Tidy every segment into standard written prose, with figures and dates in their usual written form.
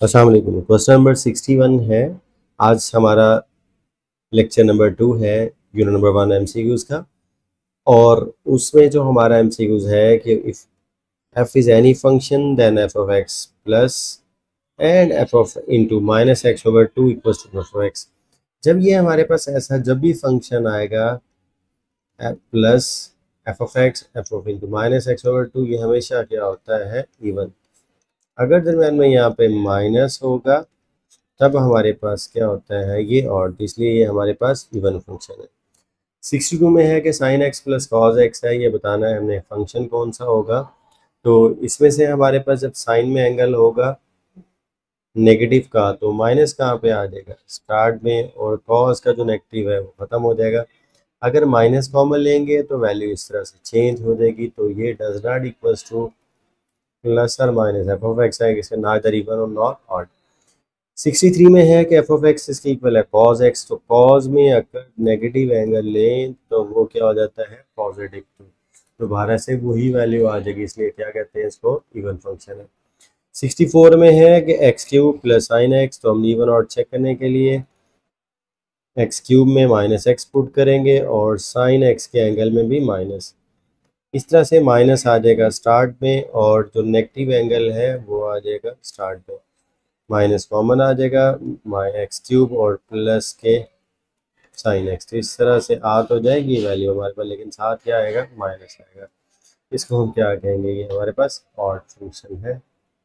अस्सलाम वालेकुम। Question number 61 है। आज हमारा लेक्चर नंबर 2 है यूनिट नंबर 1 एमसीक्यूज़ का। और उसमें जो हमारा एमसीक्यूज़ है कि if f is any function then f of x plus and f of into minus x over 2 equals to f of x. जब ये हमारे पास ऐसा जब भी फंक्शन आएगा f plus f of x f of into minus x over 2, ये हमेशा क्या होता है इवन। अगर दरम्यान में यहाँ पे माइनस होगा तब हमारे पास क्या होता है ये ऑड, इसलिए ये हमारे पास इवन फंक्शन है। 62 में है कि sine x plus cos x है, ये बताना है हमने फंक्शन कौन सा होगा। तो इसमें से हमारे पास जब साइन में एंगल होगा नेगेटिव का तो माइनस कहाँ पे आ जाएगा स्टार्ट में, और कॉज का जो नेगेटिव है वो ख़त्म हो जाएगा। अगर माइनस कॉमन लेंगे तो वैल्यू इस तरह से चेंज हो जाएगी। तो ये does not equals to plus और माइनस एफ ऑफ एक्स है, इसका नादर इवन और नॉट ऑड। 63 में है कि एफ ऑफ एक्स इसके इक्वल है कॉज एक्स। तो कॉज में अगर नेगेटिव एंगल लें तो वो क्या हो जाता है पॉजिटिव। तो दोबारा से वही वैल्यू आ जाएगी, इसलिए क्या कहते हैं इसको इवन फंक्शन है। 64 में है कि x cube plus sine x. तो हम इवन और चेक करने के लिए एक्स क्यूब में माइनस एक्स पुट करेंगे और साइन एक्स के एंगल में भी माइनस। इस तरह से माइनस आ जाएगा स्टार्ट में और जो नेगेटिव एंगल है वो आ जाएगा स्टार्ट में। माइनस कॉमन आ जाएगा एक्स क्यूब और प्लस के साइन एक्स। तो इस तरह से आ तो जाएगी वैल्यू हमारे पास, लेकिन साथ क्या आएगा माइनस आएगा। इसको हम क्या कहेंगे, ये हमारे पास ऑड फंक्शन है।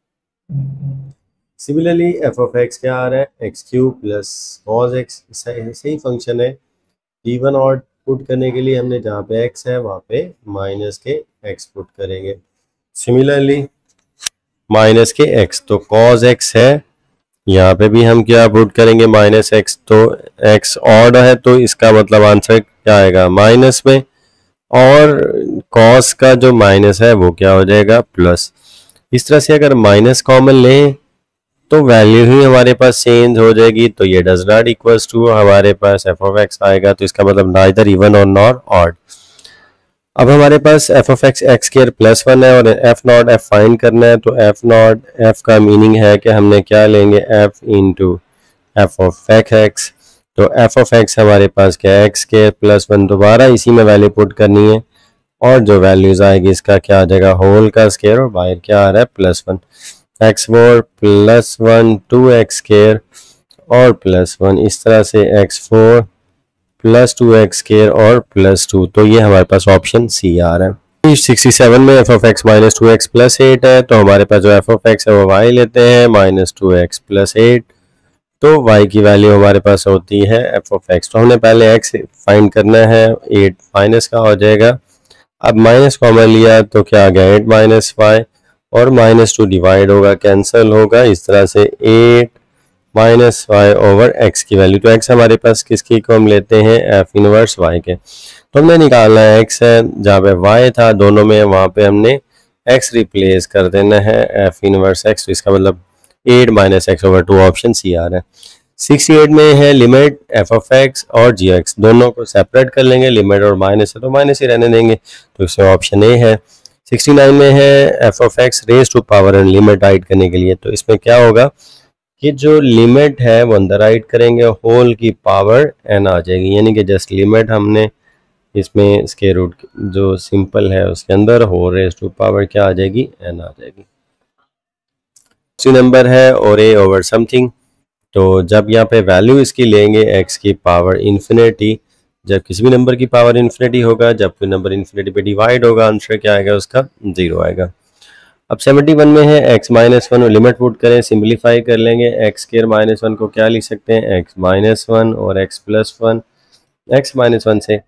सिमिलरली एफ ऑफ एक्स क्या आ रहा है x cube plus cos x, सही फंक्शन है। इवन ऑड पुट करने के लिए हमने जहाँ पे एक्स है वहाँ पे माइनस के एक्स पुट करेंगे। सिमिलरली माइनस के एक्स, तो कॉज एक्स है, यहाँ पे भी हम क्या पुट करेंगे माइनस एक्स। तो एक्स ऑड है तो इसका मतलब आंसर क्या आएगा माइनस में, और कॉस का जो माइनस है वो क्या हो जाएगा प्लस। इस तरह से अगर माइनस कॉमन लें तो वैल्यू ही हमारे पास चेंज हो जाएगी। तो ये डज नॉट इक्वल्स टू हमारे पास एफ ऑफ एक्स आएगा। तो इसका मतलब नाइदर इवन और नॉट ऑड। अब हमारे पास f of x x square plus 1 है और एफ नॉट एफ फाइंड करना है। तो एफ नॉट एफ का मीनिंग है कि हमने क्या लेंगे f into f of x. तो एफ ऑफ एक्स हमारे पास क्या है एक्स स्क्वायर प्लस 1, दोबारा इसी में वैल्यू पुट करनी है और जो वैल्यूज आएगी इसका क्या आ जाएगा होल का स्क्वायर और बाहर क्या आ रहा है plus 1। X four plus 1 2 x square और प्लस 1, इस तरह से x four plus 2 x square और प्लस 2। तो ये हमारे पास ऑप्शन सी आ रहा है। 67 में f of x minus 2x plus 8 है। तो हमारे पास जो एफ ऑफ एक्स है वो y लेते हैं माइनस 2x प्लस 8। तो y की वैल्यू हमारे पास होती है एफ ऑफ एक्स। तो हमने पहले x फाइंड करना है, 8 माइनस का हो जाएगा। अब माइनस कॉमन लिया तो क्या आ गया 8 माइनस y और माइनस 2 डिवाइड होगा कैंसिल होगा, इस तरह से 8 माइनस वाई ओवर एक्स की वैल्यू। तो एक्स हमारे पास किसकी को हम लेते हैं एफ इनवर्स वाई के। तो हमने निकालना है एक्स है जहाँ पे वाई था दोनों में, वहाँ पे हमने एक्स रिप्लेस कर देना है एफ इनवर्स एक्स। तो इसका मतलब 8 minus x over 2 option C आ रहा है। 68 में है लिमिट एफ ऑफ एक्स और जी एक्स, दोनों को सेपरेट कर लेंगे, लिमिट और माइनस है तो माइनस ही रहने देंगे। तो इसमें ऑप्शन ए है। 69 में है f of x raise to power and limit write करने के लिए। तो इसमें क्या होगा कि जो लिमिट है वो अंदर राइट करेंगे, होल की पावर एन आ जाएगी, यानी कि जस्ट लिमिट हमने इसमें स्क्वायर रूट जो सिंपल है उसके अंदर होल रेज टू पावर क्या आ जाएगी एन आ जाएगी। सी नंबर है और ए ओवर समथिंग। तो जब यहाँ पे वैल्यू इसकी लेंगे एक्स की पावर इन्फिनिटी, जब किसी भी नंबर की पावर इन्फिनिटी होगा, जब कोई नंबर इन्फिनिटी पे डिवाइड होगा आंसर क्या आएगा उसका 0 आएगा। अब 71 में है एक्स माइनस 1 लिमिट पुट करें, सिंप्लीफाई कर लेंगे। एक्स स्क्वायर माइनस 1 को क्या लिख सकते हैं एक्स माइनस 1 और एक्स प्लस 1। एक्स माइनस 1 से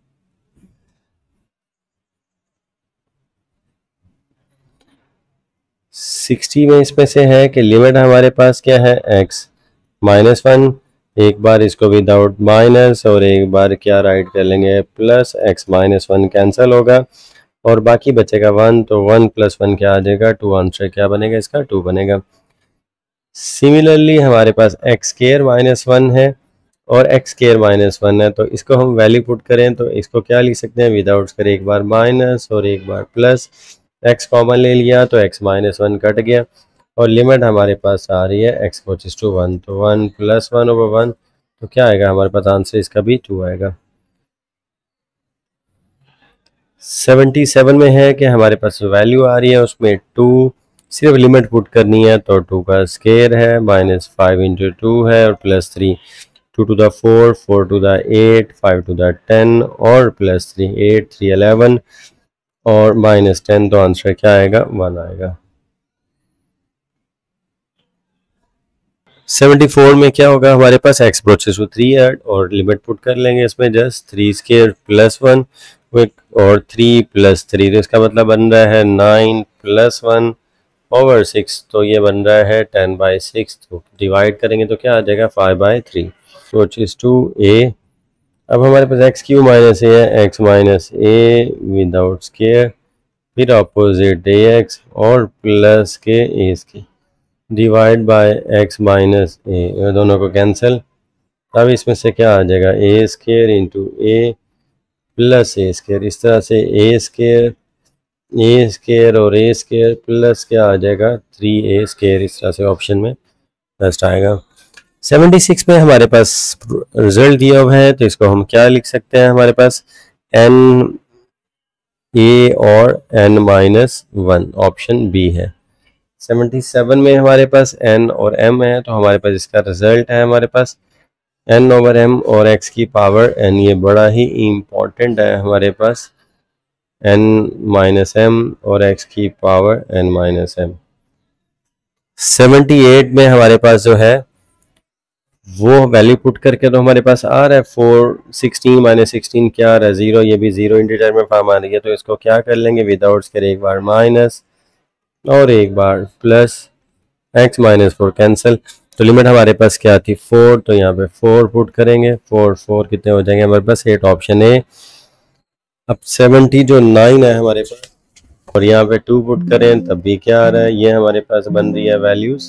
सिक्सटी में इसमें से है कि लिमिट हमारे पास क्या है एक्स माइनस 1, एक बार इसको विदाउट माइनस और एक बार क्या राइट कर लेंगे प्लस, एक्स माइनस 1 कैंसिल होगा और बाकी बचेगा 1। तो 1 प्लस 1 क्या आ जाएगा 2, आंसर क्या बनेगा इसका 2 बनेगा। सिमिलरली हमारे पास एक्स स्क्वायर माइनस 1 है और एक्स स्क्वायर माइनस 1 है। तो इसको हम वैल्यू पुट करें तो इसको क्या लिख सकते हैं विदाउट कर, एक बार माइनस और एक बार प्लस। एक्स कॉमन ले लिया तो एक्स माइनस 1 कट गया और लिमिट हमारे पास आ रही है x गोज़ टू 1, तो 1 + 1/1, तो क्या आएगा हमारे पास आंसर इसका भी 2 आएगा। 77 में है कि हमारे पास वैल्यू आ रही है उसमें 2, सिर्फ लिमिट पुट करनी है, तो 2 का स्क्वायर है -5 × 2 है और +3, 2 to the 4, 4 to the 8, 5 to the 10 और +3, 8, 3, 11 और -10, तो आंसर क्या आएगा 1 आएगा। 74 में क्या होगा हमारे पास x अप्रोचेस टू 3 है और लिमिट पुट कर लेंगे इसमें जस्ट 3² + 1 और 3 + 3, तो इसका मतलब बन रहा है 9 + 1/6, तो ये बन रहा है 10/6, तो डिवाइड करेंगे तो क्या आ जाएगा 5/3 अप्रोचेस टू a। अब हमारे पास x³ - a है, x - a विदाउट स्क्वायर, फिर अपोजिट ax और प्लस के a² divide by x - a, दोनों को कैंसिल, अब इसमें से क्या आ जाएगा a² × a प्लस a², इस तरह से a² और a² प्लस क्या आ जाएगा 3a², इस तरह से ऑप्शन में फर्स्ट आएगा। 76 में हमारे पास रिजल्ट दिया हुआ है, तो इसको हम क्या लिख सकते हैं, हमारे पास n a और n-1, ऑप्शन बी है। 77 में हमारे पास n और m है, तो हमारे पास इसका रिजल्ट है हमारे पास n/m और x की पावर n, ये बड़ा ही इम्पोर्टेंट है हमारे पास, n-m और x की पावर n-m। 78 में हमारे पास जो है वो वैल्यू पुट करके तो हमारे पास आ रहा है 4, 16 - 16 क्या आ रहा है 0, ये भी 0 इंटीजर में फॉर्म आ रही है, तो इसको क्या कर लेंगे विदाउट स्क्वायर, एक बार माइनस और एक बार प्लस, x - 4 कैंसिल, तो लिमिट हमारे पास क्या थी 4, तो यहाँ पे 4 पुट करेंगे, 4 कितने हो जाएंगे हमारे पास 8, ऑप्शन ए। अब 70 जो 9 है हमारे पास और यहाँ पे 2 पुट करें तब भी क्या आ रहा है, ये हमारे पास बन रही है वैल्यूज,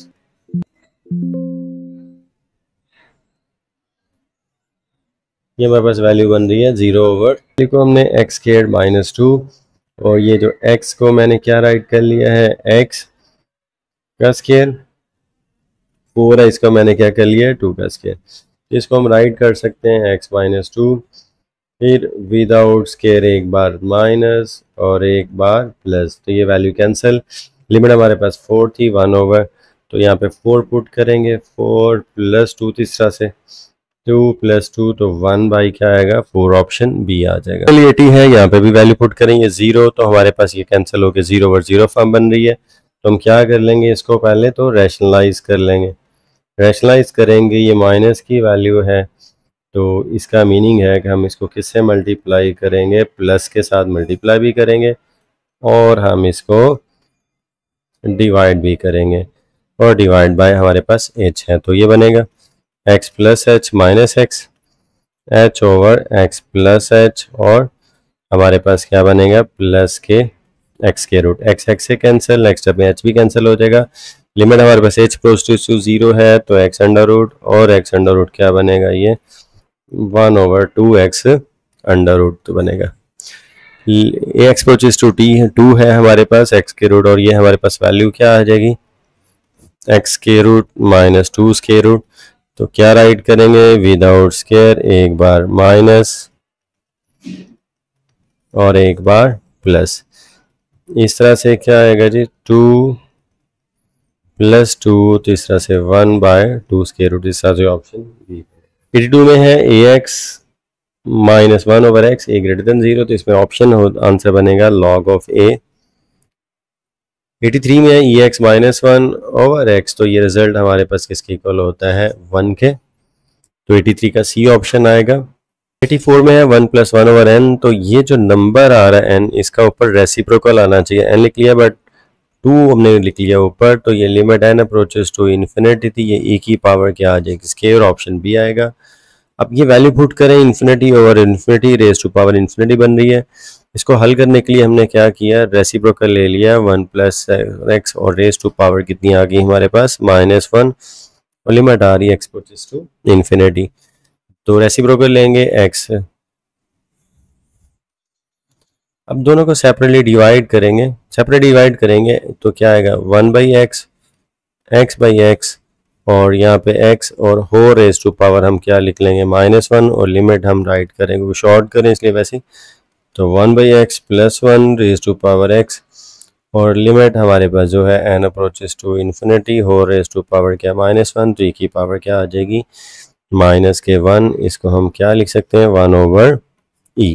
ये हमारे पास वैल्यू बन रही है 0/, को हमने x² - 2 और ये जो x को मैंने क्या राइट कर लिया है x का स्क्वायर, 4 है इसका मैंने क्या कर लिया है 2 का स्क्वायर, इसको हम राइट कर सकते हैं x - 2, फिर विदाउट स्क्वायर एक बार माइनस और एक बार प्लस, तो ये वैल्यू कैंसिल, लिमिट हमारे पास 4 थी 1/, तो यहाँ पे 4 पुट करेंगे, 4 + 2 तीसरा से 2 + 2, तो 1/, क्या आएगा 4, ऑप्शन बी आ जाएगा। 80 है, यहाँ पे भी वैल्यू पुट करेंगे 0, तो हमारे पास ये कैंसिल होकर 0/0 फॉर्म बन रही है, तो हम क्या कर लेंगे इसको पहले तो रैशनलाइज कर लेंगे, रैशनलाइज करेंगे, ये माइनस की वैल्यू है, तो इसका मीनिंग है कि हम इसको किससे मल्टीप्लाई करेंगे, प्लस के साथ मल्टीप्लाई भी करेंगे और हम इसको डिवाइड भी करेंगे, और डिवाइड बाय हमारे पास h है, तो ये बनेगा x + h - x, h/x + h, और हमारे पास क्या बनेगा प्लस के x², x से कैंसिल, x में h भी कैंसिल हो जाएगा, लिमिट हमारे पास h = 0 है, तो x√, और x√, क्या बनेगा ये 1/2x √, तो बनेगा x = 2 है हमारे पास x², और ये हमारे पास वैल्यू क्या आ जाएगी x² - 2², तो क्या राइट करेंगे विदाउट स्क्वायर, एक बार माइनस और एक बार प्लस, इस तरह से क्या आएगा जी 2 + 2, तो इस तरह से 1/2², इस तरह से ऑप्शन बी। 82 में है ax - 1/x a > 0, तो इसमें ऑप्शन आंसर बनेगा log of a। 83 में है ex - 1/x, तो ये रिजल्ट हमारे पास किसके इक्वल होता है 1 के, तो 83 का सी ऑप्शन आएगा। 84 में है 1 + 1/n, तो ये जो नंबर आ रहा है n, इसका ऊपर रेसिप्रोकल आना चाहिए, n लिख लिया बट 2 हमने लिख लिया ऊपर, तो ये limit n approaches to infinity थी, ये e की पावर क्या आ जाएगी स्क्वायर, ऑप्शन बी आएगा। अब ये वैल्यू पुट करें infinity over infinity raise to power infinity बन रही है, इसको हल करने के लिए हमने क्या किया रेसिप्रोकल ले लिया 1 + x, और रेज टू पावर कितनी आ गई हमारे पास -1, और लिमिट आ रही है x अप्रोचेस टू इन्फिनिटी, तो रेसिप्रोकल लेंगे x, अब दोनों को सेपरेटली डिवाइड करेंगे तो क्या आएगा 1/x एक्स बाई एक्स, और यहाँ पे x और हो रेज टू पावर हम क्या लिख लेंगे -1, और लिमिट हम राइट करेंगे, वो शॉर्ट करें इसलिए वैसे ही, तो 1/x plus 1 raise to power x, और लिमिट हमारे पास जो है n अप्रोचेस टू इन्फिनिटी, हो रेज टू पावर क्या -1, तो की पावर क्या आ जाएगी -1, इसको हम क्या लिख सकते हैं 1/e।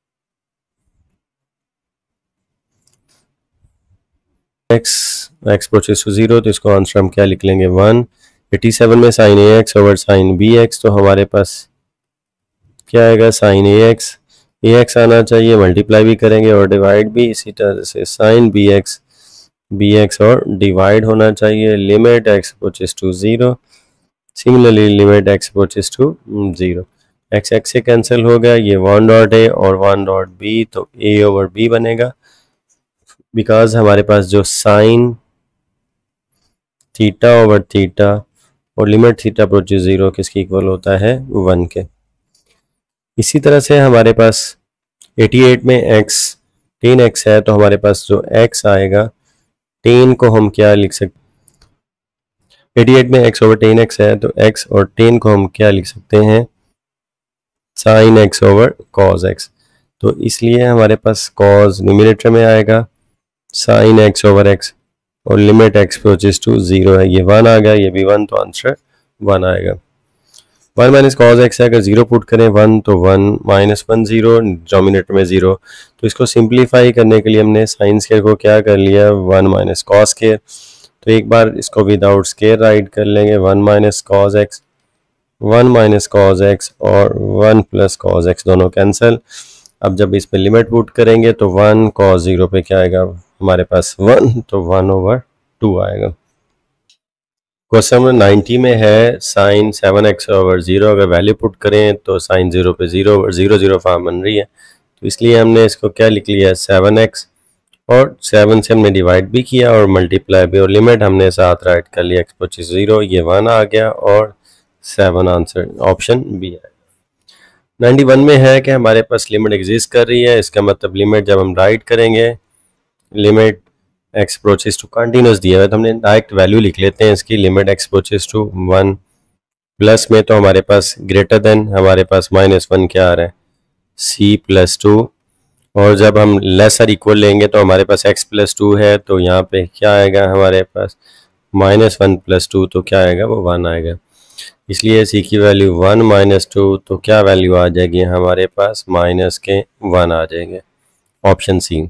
x अप्रोचेस टू 0, तो इसको आंसर हम क्या लिख लेंगे 1। 87 में sine ax over sine bx, तो हमारे पास क्या आएगा साइन ax आना चाहिए, मल्टीप्लाई भी करेंगे और डिवाइड भी, इसी तरह से साइन bx और डिवाइड होना चाहिए, limit x approaches to 0, similarly limit x approaches to 0, x से कैंसिल हो गया, ये 1 डॉट a और 1 डॉट b, तो a ओवर b बनेगा, बिकॉज हमारे पास जो साइन थीटा ओवर थीटा और लिमिट थीटा अप्रोचेस 0 किसकी इक्वल होता है 1 के। इसी तरह से हमारे पास 88 में x 10x है, तो हमारे पास जो x आएगा 10 को हम क्या लिख सकते, 88 में x ओवर 10x है, तो x और 10 को हम क्या लिख सकते हैं sine x over cos x, तो इसलिए हमारे पास कॉस न्यूमरेटर में आएगा, साइन x ओवर x, और लिमिट x अप्रोचेस टू 0 है, ये 1 आ गया, ये भी 1, तो आंसर 1 आएगा। 1 माइनस कॉस x है, अगर 0 पुट करें 1, तो 1 -1 0, डिनोमिनेटर में 0, तो इसको सिंप्लीफाई करने के लिए हमने साइन स्क्वायर को क्या कर लिया 1 माइनस कॉस स्क्वायर, तो एक बार इसको विदाउट स्क्वायर राइट कर लेंगे 1 minus cos x, 1 minus cos x और 1 प्लस कॉस x दोनों कैंसिल। अब जब इसमें लिमिट पुट करेंगे तो 1 कॉस 0 पे क्या आएगा हमारे पास 1, तो 1/2 आएगा। क्वेश्चन नंबर 90 में है साइन 7x ओवर 0, अगर वैल्यू पुट करें तो साइन 0 पे 0/0 फॉर्म बन रही है, तो इसलिए हमने इसको क्या लिख लिया 7x, और 7 से हमने डिवाइड भी किया और मल्टीप्लाई भी, और लिमिट हमने साथ राइट कर लिया x अप्रोचेस 0, ये 1 आ गया और 7 आंसर ऑप्शन बी है। 91 में है कि हमारे पास लिमिट एग्जिस्ट कर रही है, इसका मतलब लिमिट जब हम राइट करेंगे, limit x approaches to continuous दिया है, तो हमने डायरेक्ट वैल्यू लिख लेते हैं इसकी, limit x approaches to 1, plus में तो हमारे पास ग्रेटर देन, हमारे पास -1 क्या आ रहा है c प्लस 2, और जब हम लेसर इक्वल लेंगे तो हमारे पास x प्लस 2 है, तो यहाँ पे क्या आएगा हमारे पास -1 प्लस 2, तो क्या आएगा वो 1 आएगा, इसलिए c की वैल्यू 1 -2, तो क्या वैल्यू आ जाएगी हमारे पास -1 आ जाएंगे, ऑप्शन सी।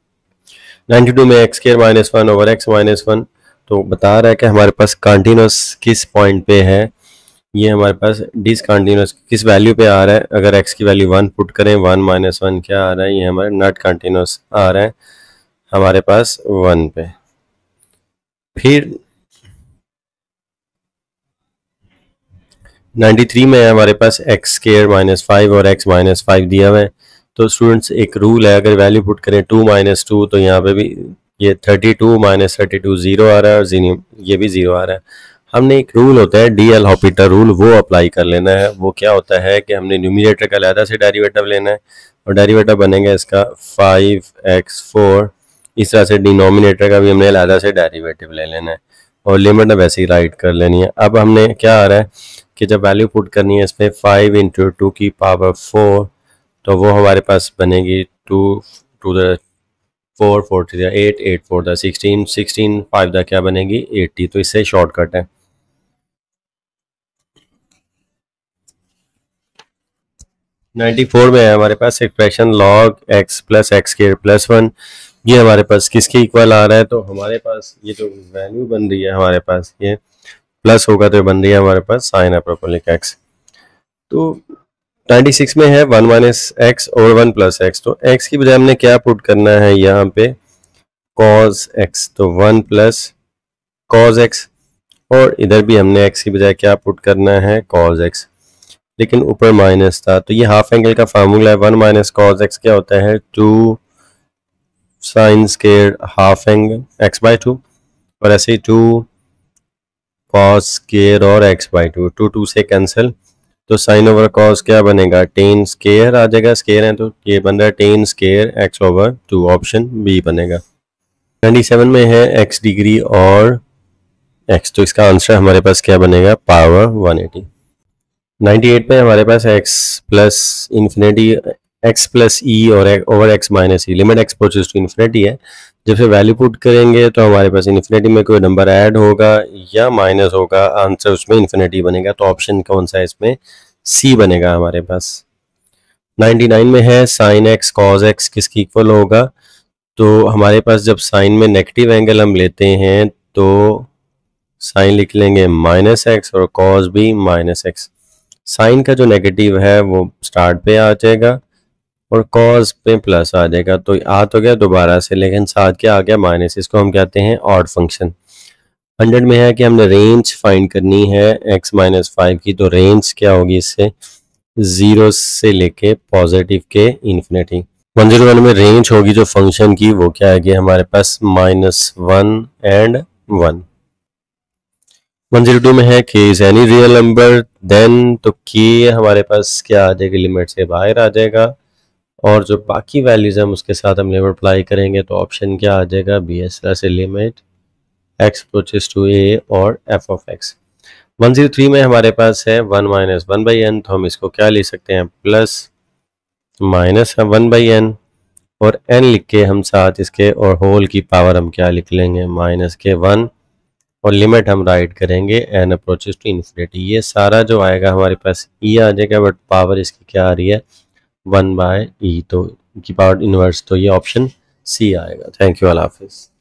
92 में x स्क्वायर -1 ओवर x -1, तो बता रहा है कि हमारे पास कंटिन्यूस किस पॉइंट पे है, ये हमारे पास डिसकंटिन्यूस किस वैल्यू पे आ रहा है, अगर x की वैल्यू 1 पुट करें 1 -1 क्या आ रहा है, ये हमारे नॉट कंटिन्यूस आ रहा है हमारे पास 1 पे। फिर 93 में है हमारे पास x स्क्वायर -5 और x -5 दिया हुआ है, तो स्टूडेंट्स एक रूल है, अगर वैल्यू पुट करें 2 -2, तो यहाँ पे भी ये 32 -32 0 आ रहा है, और ये भी 0 आ रहा है। हमने एक रूल होता है डी एल हॉपिटर रूल, वो अप्लाई कर लेना है, वो क्या होता है कि हमने न्यूमरेटर का अलहदा से डेरिवेटिव लेना है, और डेरिवेटिव बनेगा इसका 5x4, इस तरह से डिनोमिनेटर का भी हमने अलहदा से डेरिवेटिव ले लेना है, और लिमिट वैसे ही राइट कर लेनी है। अब हमने क्या आ रहा है कि जब वैल्यू पुट करनी है इसमें 5 × 2 की पावर 4, तो वो हमारे पास बनेगी 2 to the 4 4 to the 8 8 4 the 16 16 5 दा क्या बनेगी 80, तो इससे शॉर्टकट है। 94 में है हमारे पास expression log x plus x square plus 1, ये हमारे पास किसके इक्वल आ रहा है, तो हमारे पास ये जो वैल्यू बन रही है हमारे पास ये प्लस होगा, तो बन रही है हमारे पास साइन हाइपरबोलिक x। तो 96 में है 1 माइनस एक्स और 1 प्लस एक्स, तो x की बजाय हमने क्या पुट करना है यहाँ पे cos x, तो 1 प्लस cos x, और इधर भी हमने x की बजाय क्या पुट करना है cos x, लेकिन ऊपर माइनस था, तो ये हाफ एंगल का फार्मूला है, 1 माइनस cos x क्या होता है 2 sine square half angle x/2, और ऐसे ही 2 cos स्क्वायर और x/2, 2 2 से कैंसिल, तो साइन ओवर कॉस क्या बनेगा टेन स्क्वायर आ जाएगा, स्क्वायर है तो ये बन रहा है ten square x/2, option B बनेगा। 97 में है x डिग्री और x, तो इसका आंसर हमारे पास क्या बनेगा, पावर 180। 98 पे हमारे पास x plus infinity x plus e और over x minus e, limit x approaches to infinity है। जब से वैल्यू पुट करेंगे तो हमारे पास इन्फिनिटी में कोई नंबर ऐड होगा या माइनस होगा, आंसर उसमें इन्फिनिटी बनेगा। तो ऑप्शन कौन सा है इसमें, सी बनेगा हमारे पास। 99 में है साइन एक्स कॉज एक्स किसकी इक्वल होगा, तो हमारे पास जब साइन में नेगेटिव एंगल हम लेते हैं तो साइन लिख लेंगे माइनस एक्स और कॉज भी माइनस एक्स। साइन का जो नेगेटिव है वो स्टार्ट पे आ जाएगा और कॉज पे प्लस आ जाएगा, तो आ तो गया दोबारा से, लेकिन साथ क्या आ गया, माइनस। इसको हम कहते हैं ऑड फंक्शन। 100 में है कि हमने रेंज फाइंड करनी है x माइनस 5 की, तो रेंज क्या होगी इससे, 0 से लेके पॉजिटिव के इन्फिनिटी। 101 में रेंज होगी जो फंक्शन की वो क्या आएगी हमारे पास, -1 एंड 1। 102 में है k is any real number then, तो k हमारे पास क्या आ जाएगी, लिमिट से बाहर आ जाएगा और जो बाकी वैल्यूज हम उसके साथ हम लिमिट अप्लाई करेंगे तो ऑप्शन क्या आ जाएगा, बी। इस तरह से limit x approaches to a और f ऑफ x। 103 में हमारे पास है 1 माइनस 1/n, तो हम इसको क्या लिख सकते हैं, प्लस माइनस 1/n और n लिख के हम साथ इसके और होल की पावर हम क्या लिख लेंगे, माइनस के 1 और लिमिट हम राइट करेंगे n अप्रोचेस टू इन्फिनिटी। ये सारा जो आएगा हमारे पास e आ जाएगा, बट पावर इसकी क्या आ रही है, 1/e, तो की पावर इनवर्स, तो ये ऑप्शन सी आएगा। थैंक यू, अल्लाह हाफिज़।